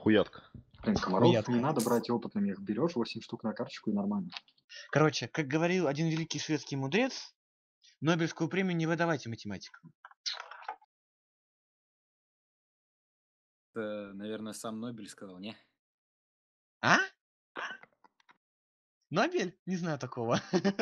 Хуятка. Блин, комаров не надо брать опытными, их берешь 8 штук на карточку и нормально. Короче, как говорил один великий шведский мудрец, Нобелевскую премию не выдавайте математикам. Это, наверное, сам Нобель сказал, не? А? Нобель? Не знаю такого.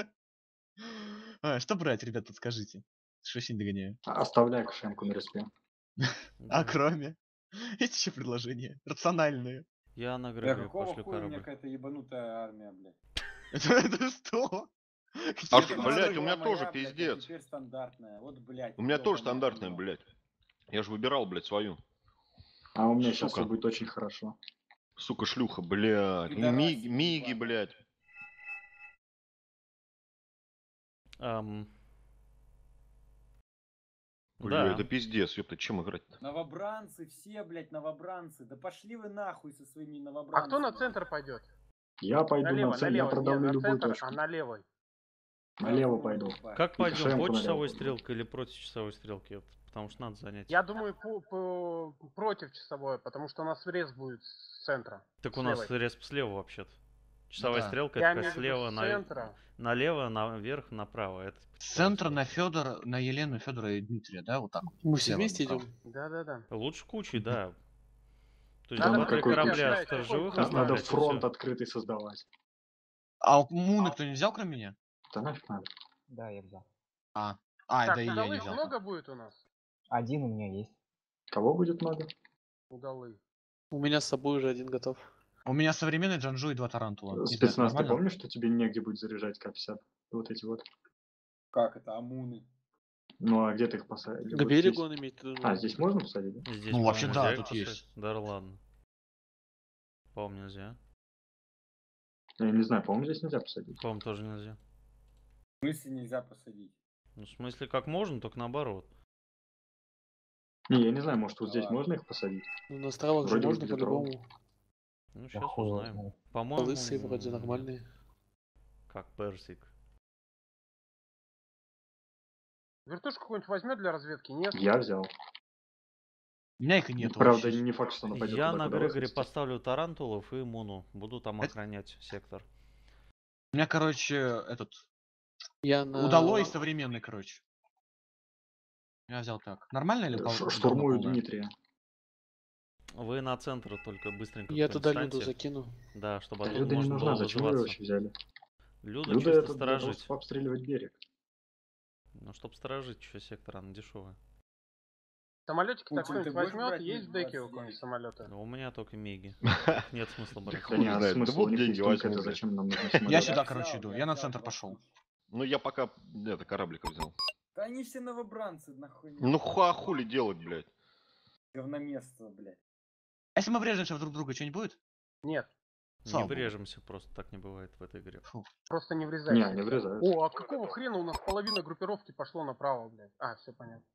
Что брать, ребят, подскажите. Что сегодня догоняю? Оставляй кошемку на респе. А кроме? Есть еще предложения? Рациональные. Я на Да Грегори какого пошлю хуя у меня корабль. какая-то ебанутая армия, блядь? Это что? А Это что, была блядь, у была меня моя, тоже блядь, а пиздец. теперь стандартная. Вот, блядь. У меня тоже ёбаный стандартная, хуёв. блядь. Я же выбирал, блядь, свою. А у меня сейчас Сука. все будет очень хорошо. Сука, шлюха, блядь. Пидорасина Миги, ебаная. блядь. Бля, Да. это пиздец, ёпта, чем играть-то? Новобранцы, все, блядь, новобранцы. Да пошли вы нахуй со своими А новобранцами. кто на центр пойдет? Я пойду Налево, на цель, я налево. Не продавлю на любую центр, точку. а на левой. Налево пойду. Как И пойдем, кошемку по налево часовой пойду. стрелкой или против часовой стрелки? Вот, потому что надо занять. Я думаю, против часовой, потому что у нас врез будет с центра. Так с у нас левой. респ слева вообще-то. Часовая да. стрелка Я это имею в виду слева с центра. налево, наверх, направо. Это С центра на Федора, на Елену, Федора и Дмитрия, да, вот так вот. Мы все Слева вместе направо. идем? Да-да-да. лучше кучей, да. То есть Надо ну 2-3 какой корабля кучей? сторожевых Надо Надо оставлять. и фронт всё. открытый создавать. А Муны кто не взял, кроме меня? Да нафиг надо. Да, я взял. Так, Так, да и я не удалых взял. много будет у нас? Один у меня есть. Кого будет много? Удалых. У меня с собой уже один готов. У меня современный Джанжу и 2 Тарантула. Не знаю, Спецназ, ты нормально? помнишь, что тебе негде будет заряжать К-50? Вот эти вот. Как это, амуны? Ну а где ты их посадишь? К берегу он имеет в виду. А, здесь можно посадить, да? Здесь, Ну, вообще, по-моему, да, нельзя тут их есть. поставить. Да ладно. По-моему, нельзя. Я не знаю, по-моему, здесь нельзя посадить. По-моему, тоже нельзя. В смысле нельзя посадить? Ну, в смысле, как можно, только наоборот. Не, я не знаю, может вот Да здесь ладно. можно их посадить? Ну, на островах же Вроде можно будет по-любому. Ну, Да сейчас хуй его узнаем. знает. По-моему... Лысые вроде нормальные. Как персик. Вертушку какую-нибудь возьмет для разведки? Нет? Я взял. У меня их и нет. Правда, не факт, что она пойдет Я туда, на куда Грегоре вас нести. поставлю тарантулов и Муну. Буду там охранять сектор. У меня, короче, этот... Я на... Удалой современный, короче. Я взял так. Нормально или Штурмую полное? Дмитрия. Вы на центр только быстренько. Я кто-нибудь туда встаньте. Люду закину. Да, чтобы Да оттуда Люда не можно нужна, было зачем вы ее вызываться. вообще взяли? Люда Люда чисто это для того, сторожить. чтобы обстреливать берег. Ну, чтоб сторожить, что сектор, она дешевая. Самолетики так Путин, ты кто-нибудь будешь возьмет? брать Есть в деке у Ми-29? какого-нибудь самолета? Но у меня только миги. Нет смысла брать. Да не, а знает. смысл Да вот у них деньги есть только возьму, это, блядь. зачем нам нужны Я самолеты? сюда, взял, короче, иду. я Я на взял центр 2 пошел. штуки. Ну я пока, это, кораблика взял. Да они все новобранцы, нахуй. Ну хули делать, блядь? Говноместо, блядь. А если мы врежемся в друг друга, что-нибудь будет? Нет. Слава Не богу. врежемся, просто так не бывает в этой игре. Просто не Не, врезайся. они врезают. О, а какого хрена у нас половина группировки пошло направо, блядь? А, все понятно.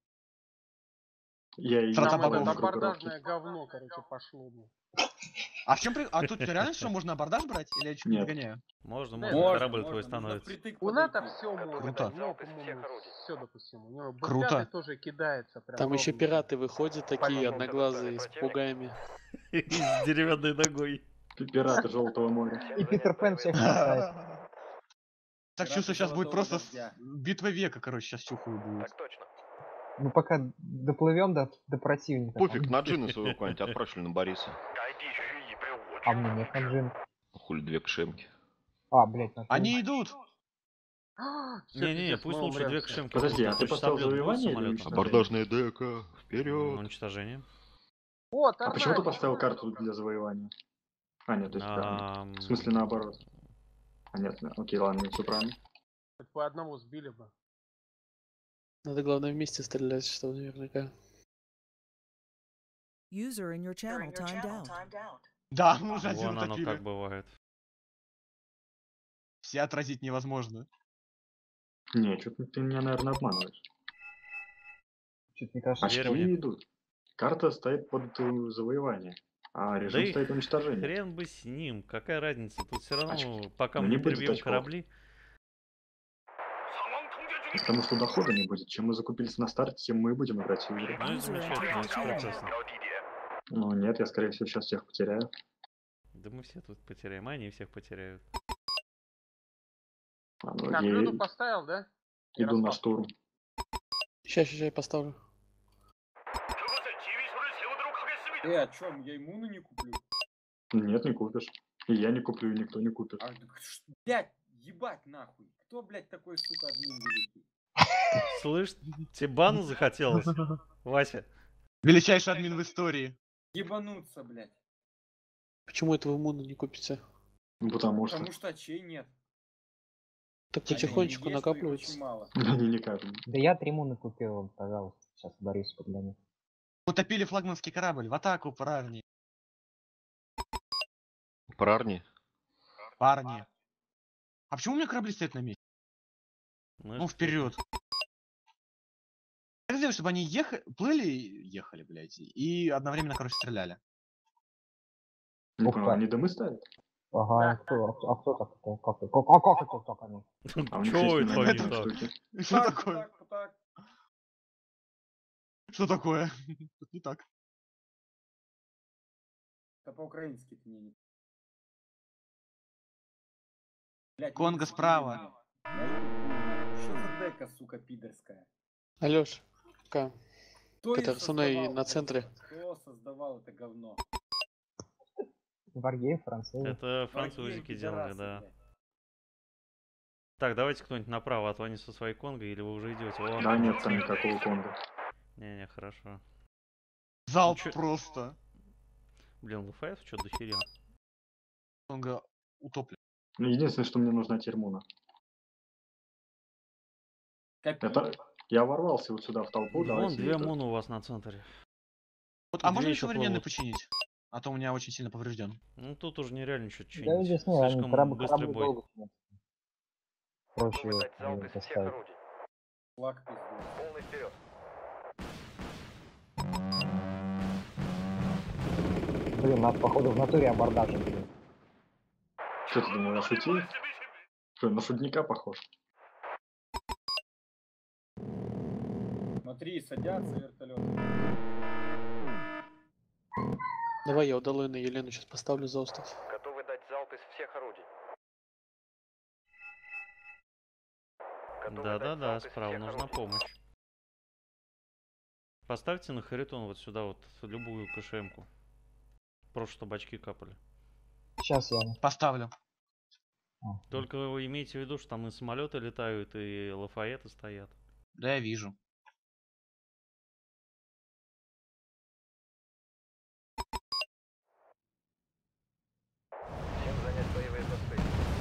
Я и Трата Там богов. это на группировке. абордажное говно, короче, пошло, блядь. А в чем А тут реально что, можно абордаж брать? Или я чуть не Нет. догоняю? Можно, Да, можно, Можно, корабль твой можно, нужно становится. впритык У НАТО подойти. все можно. Круто. У него, по-моему, все допустимо. У него Круто. Б5 тоже кидается. Прям Там еще ровненько. пираты выходят, такие одноглазые, с пугами. С деревянной ногой. Пираты Желтого моря. И Питер Пен всех спасает. Так Пираты чувствую, сейчас будет Золотого просто Дождя. битва века, короче, сейчас чухаю будет. Ну пока доплывем до противника. Пофиг, на джина своего куда-нибудь отправили на Бориса. А мне нет там джин. Хули 2 кшемки. А, блядь, на Они идут! А, всё, Не-не, пиздец, пусть мы лучше 2 умрём кшемки. Подожди, а будут, ты то есть поставил самолет будет завоевание или самолетом. уничтожение? Абордажная дека, Ну, вперед! уничтожение. О, А почему ты торнадо. поставил карту для завоевания? А, нет, то есть да. Ам, В смысле наоборот. А нет, окей, ладно, все правильно. Хоть по одному сбили бы. Надо, главное, вместе стрелять, чтобы наверняка. User in your channel timed out. Да, мы уже один Вон оно утопили. как бывает. Все отразить невозможно. Не, что-то ты меня, наверное, обманываешь. Чуть не кажется. Верь Очки мне. идут. Карта стоит под завоевание, а режим Да и стоит уничтожение. Хрен бы с ним, какая разница? Тут все равно, Очки. пока Ну, мы не не будет перебьем очков. корабли. Потому что дохода не будет. Чем мы закупились на старте, тем мы и будем играть всю игру. Ну и замечательно, это прекрасно. Ну нет, я скорее всего сейчас всех потеряю. Да мы все тут потеряем, а они всех потеряют. Ну, Так, я Люду поставил, да? иду на Ярослав? штурм. Сейчас я поставлю. А чё, я иммуны не куплю? Нет, не купишь. И я не куплю, и никто не купит. Блядь, ебать нахуй. Кто, блядь, такой, сука, админ великий? Слышь, тебе бану захотелось, Вася? Величайший админ в истории. Ебануться, блядь. Почему этого иммуна не купите? Ну, потому что Потому что очей нет. Так Они потихонечку есть, но их очень накапливается. мало. они никак. Да я 3 муны купил, пожалуйста. Сейчас Борис подгоню. Утопили флагманский корабль. В атаку, парни. Парни. Парни. А почему у меня корабли стоят на месте? Ну, вперед. Как сделать, чтобы они ехали, блядь, и одновременно, короче, стреляли? Ну, Ух ты. они дымы ставят. Ага, Да. кто так? Как это так они? А у них Чё есть это они минометные так? штуки. Что Так, такое? так. Что такое? Тут не так. Это по-украински ты не... Блядь, Конго немцы справа. пили, блядь. Что за дека, сука, пидорская? Алёш, К. Кто её Это со мной создавал, на блядь? центре. Кто создавал это говно? Варгеев, французы. Это Враги, французики делали, пидорасы, да. блядь. Так, давайте кто-нибудь направо отвони со своей Конго, или вы уже идете? Вон. Да нет там никакого конга. Не-не, хорошо. Залп чё- просто. Блин, ЛФС что до херя? Конго утоплен. Ну, единственное, что мне нужна термуна. Копи. Это я ворвался вот сюда в толпу, Вон давайте. две это- муны у вас на центре. Вот, И а две можно ещё еще современный плывут. починить? А то у меня очень сильно поврежден. Ну тут уже нереально что-то Да чинить. здесь не, они Слишком корабль быстрый бой. долго чинятся. Проще поставить. Флаг пиздец. Блин, нас походу в натуре абордажили. Что ты думал, я шутил? Что, на шутника похож? Смотри, садятся вертолеты. Давай я удалой на Елену сейчас поставлю за остров. Готовы дать залп из всех орудий. Да-да-да, справа нужна помощь. Поставьте на Харитон вот сюда вот любую КШМ-ку. Просто чтобы очки капали. Сейчас я. Поставлю. Только вы имейте в виду, что там и самолеты летают, и лафаеты стоят. Да, я вижу. Всем занять боевые посты.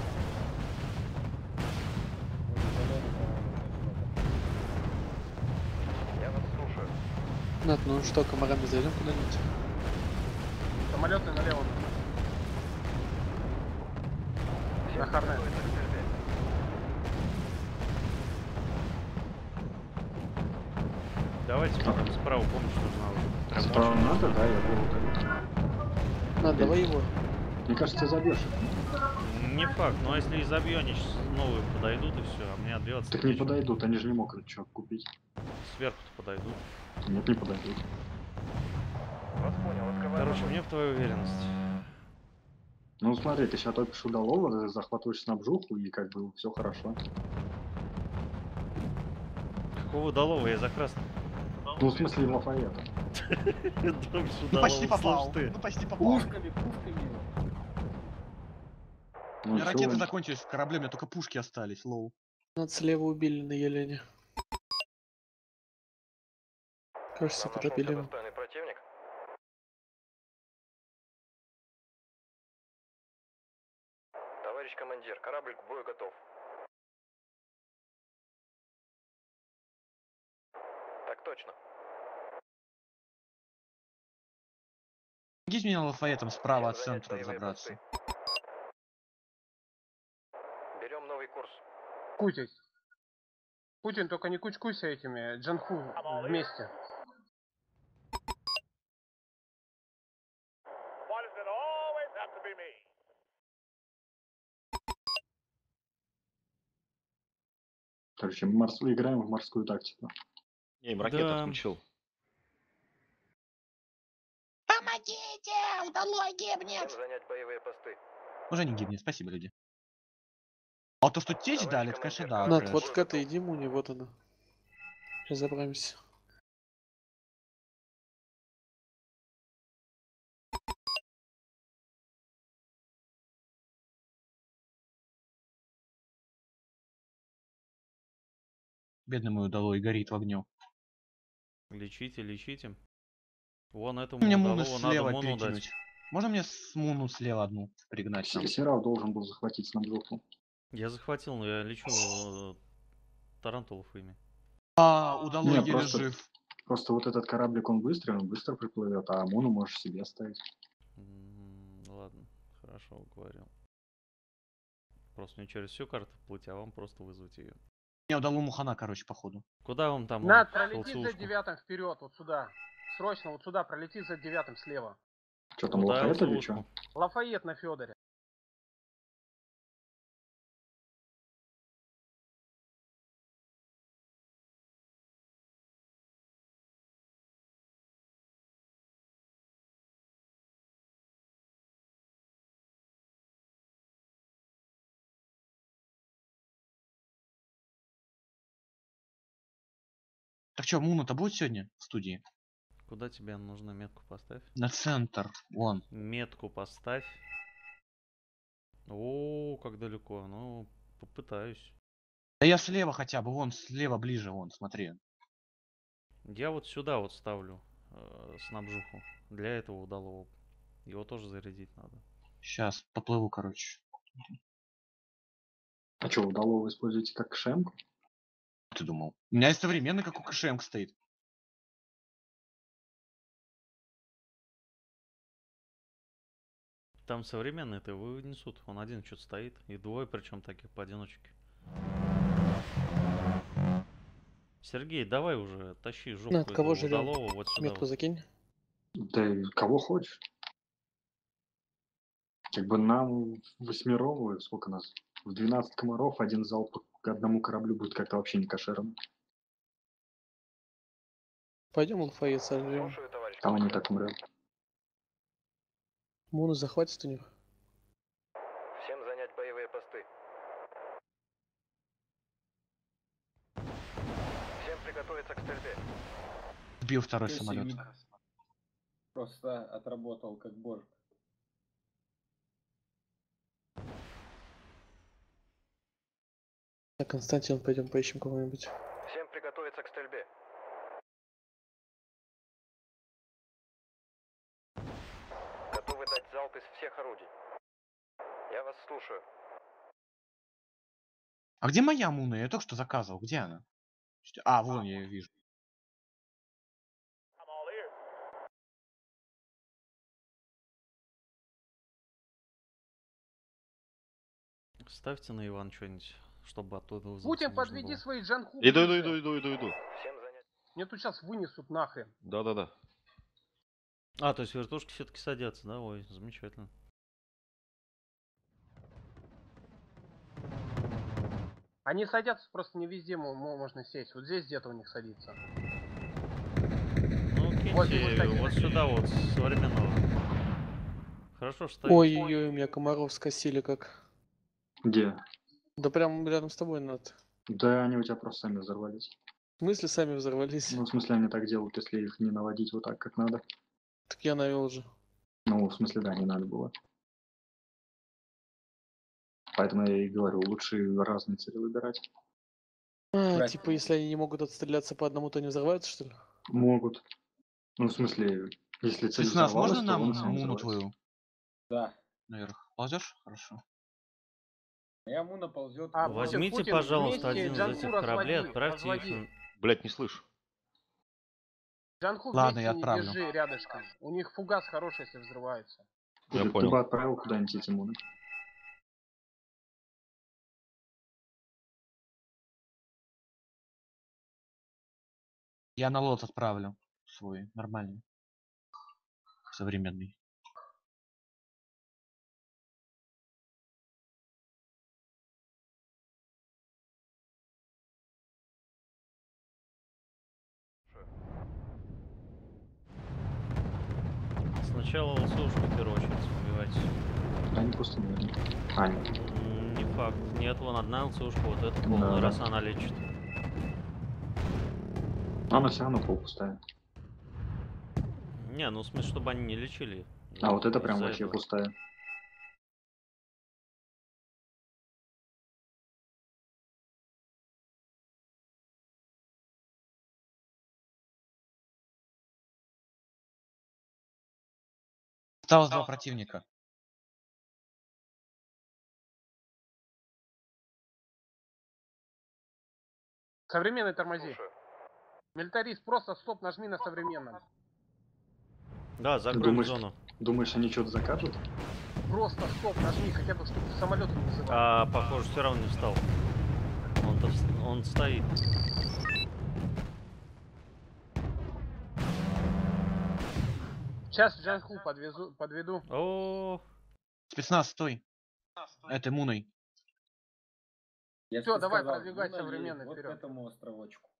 Я вас слушаю. Над, ну что, комарами зайдем куда-нибудь? Самолеты налево. Всем На Харне. готовы к стрельбе. Давайте мне там справа помощь нужна уже. Прям Справа очень. надо, да, я был удален. Над, давай его. Мне кажется, ты забьешь их. Не факт, но если и забью, они сейчас новые подойдут и все, а мне отбиваться. Так не нечего. подойдут, они же не могут ничего купить. Сверху-то подойдут. Нет, не подойдут. Вас понял, открываю. Короче, мне в твою уверенность. Ну смотри, ты сейчас топишь удалого, ты захватываешь снабжуху и как бы все хорошо. Какого удалого? Я за красный. Ну в смысле Лафайета. Ну, почти попал. Ну, почти попал. Пушками. Ну, У меня чё ракеты вы- закончились в корабле, у меня только пушки остались, лоу. Над слева убили на Елене. Кажется, Нам нашелся поторопили его. достойный противник. Товарищ командир, корабль к бою готов. Так точно. Помогите мне Лафаэтом справа от Всем занять центра боевые разобраться. посты. Берем новый курс. Кутить. Путин, только не кучкуйся этими Джанху вместе. Короче, играем в морскую тактику. Я им ракету Да. включил. Всем занять боевые посты. Уже не гибнет, спасибо, люди. А то, что течь Товарищ дали, это, конечно, командир, да. Над, Над, трэш. вот к этой иди, Муни, вот она. Сейчас забираемся. Бедный мой удалой горит в огню. Лечите, лечите. Вон этому Мне муну удалого надо слева муну дать. перекинуть. Можно мне с муну слева одну пригнать там? Сирал должен был захватить снабжуху. Я захватил, но я лечу тарантулов ими. А, удалой Нет, еле просто- жив. Просто вот этот кораблик, он быстро приплывет, а Амуну можешь себе оставить. Ладно, хорошо, говорил. Просто мне через всю карту плыть, а вам просто вызвать ее. Мне удалому хана, короче, походу. Куда вам там? Над, пролети за ЛЦУшку? 9 вперед, вот сюда. Срочно вот сюда, пролети за 9 слева. Что там, Куда Лафайет или ЛЦУшку? что? Лафайет на Федоре. Так что, Муна-то будет сегодня в студии? Куда тебе нужно метку поставь? На центр, вон. Метку поставь. О, как далеко. Ну, попытаюсь. Да я слева хотя бы, вон, слева ближе, вон, смотри. Я вот сюда вот ставлю снабжуху. Для этого удалого. Его тоже зарядить надо. Сейчас, поплыву, короче. А что, удалого используете как шемку? Ты думал? У меня есть современный, как у КШМ стоит. Там современные-то его вынесут. Он один что-то стоит. И двое, причем таких поодиночке. Сергей, давай уже тащи жопу Над, кого этого жрём? удалого вот сюда. Метку Вот. закинь. Да и кого хочешь. Как бы нам восьмером, ой, сколько нас? В 12 комаров один залп к одному кораблю будет как-то вообще не кошерно. Пойдем Лафайет сожрем. Слушаю, товарищ Там они командир. так умрут. Муну захватит у них. Всем занять боевые посты. Всем приготовиться к стрельбе. Сбил второй Ничего самолет. себе. Просто отработал как божик. Так, Константин, пойдем поищем кого-нибудь. Всем приготовиться к стрельбе. Готовы дать залп из всех орудий. Я вас слушаю. А где моя Муна? Я только что заказывал. Где она? А, вон я ее вижу. Ставьте на Иван что-нибудь, чтобы оттуда вызваться Путин, можно подведи было. свои джанху. Иду. Всем занять. Мне тут сейчас вынесут нахрен. Да. А, то есть вертушки все-таки садятся, да? Ой, замечательно. Они садятся просто не везде можно сесть. Вот здесь где-то у них садится. Ну, Вот, киньте кстати, вот такие. сюда вот, с современного. Хорошо, что стоит. Ой-ой-ой, у меня комаров скосили как. Где? Да прям рядом с тобой, Над. Да они у тебя просто сами взорвались. В смысле сами взорвались? Ну, в смысле, они так делают, если их не наводить вот так, как надо. Так я навел же. Ну, в смысле, да, не надо было. Поэтому я и говорю, лучше разные цели выбирать. А, Брать. типа, если они не могут отстреляться по одному, то не взрываются, что ли? Могут. Ну, в смысле, если цель Спецназ, взорвалась, можно то нам он сам Муну взорвется. твою Да. наверх? Ползешь? Хорошо. Моя Муна ползет. А, Возьмите, Путин, пожалуйста, вместе один из Джанху этих кораблей, разводи, отправьте их. разводи. Блять, не слышу. Джанху Ладно, вместе я не отправлю. держи рядышком. У них фугас хороший, если взрывается. Я Ты понял. бы отправил куда-нибудь эти муны. Я на лот отправлю свой, нормальный. Современный. сначала ЛСУшку в первую очередь убивайте. Они просто не видно. Нет. Не факт. Нет, вон одна ЛСУшка, вот эта Да, полная, да. раз она лечит. Она все равно полупустая. Не, ну в смысле, чтобы они не лечили. А вот это Из-за прям вообще этого. пустая. Осталось 2 противника. Современный тормози. Слушаю. Милитарист, просто стоп, нажми на современном. Да, закроем Думаешь, зону. думаешь, они что-то закажут? Просто стоп, нажми, хотя бы, чтобы самолет не вызывал. А, похоже, все равно не встал. Он стоит. Сейчас Джанху подведу. О, Спецназ, стой. Это Муной. Я Всё, же давай, сказал, продвигай Луна современный едет вот вперед. к этому островочку.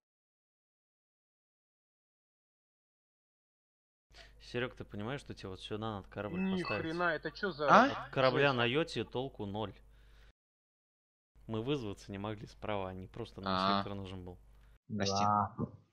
Серег, ты понимаешь, что тебе вот сюда надо корабль Ни поставить? хрена, это что за... А? От корабля на йоте толку 0. Мы вызваться не могли справа, они просто на А. сектор нужен был. Прости. Да.